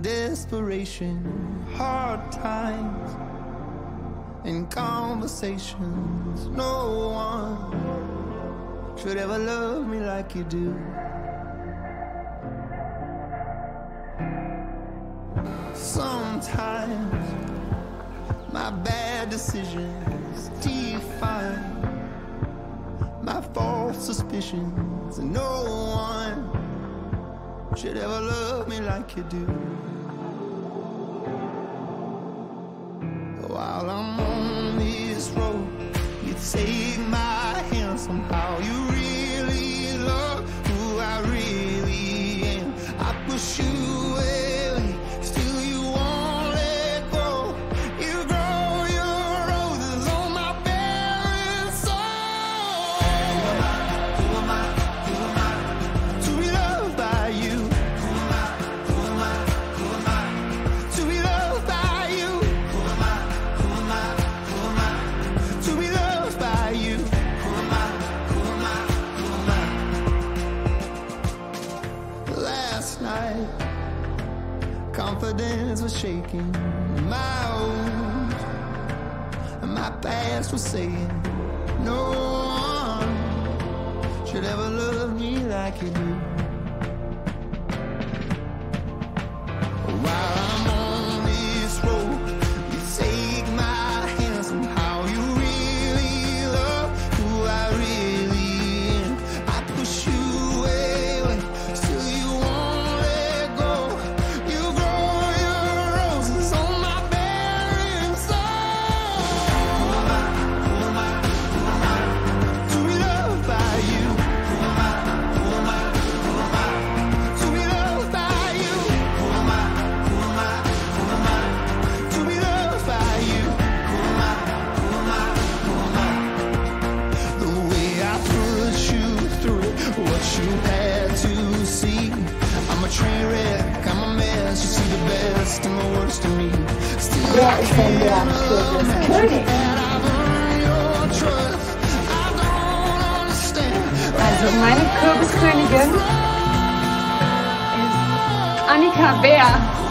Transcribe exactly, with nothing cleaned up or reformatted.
desperation, hard times and conversations. No one should ever love me like you do. Sometimes my bad decisions define my false suspicions. No one should ever love me like you do. While I'm on this road, you take my hand. Somehow you really love who I really am. I push you away, still you won't let go. You grow your roses on my barren soul. Who am I, who am I, who am I to be loved by you? Who am I, who am I, who am I to be loved by you? Who am I, who am I, who am I to be loved by you? Who am I, who am I, who am I? Last night, confidence was shaking. My own, my past was saying, no one should ever love me like you do. While I'm on this road, you take my hand. Somehow you really love who I really am. I push you away, still you won't let go. You grow your roses on my barren soul. Who am I, who am I, who am I to be loved by you? Who am I, who am I, who am I to be loved by you? Who am I, who am I, who am I to be loved by you? Who am I, who am I, who am I? The way I put you through it, what you had to see. I'm a train wreck, I'm a mess. You see the best and the worst of me. Still Wer I ist denn der can't love me, König? and I've earned your trust. I don't understand. Also meine Kürbiskönigin ist Annika Bär.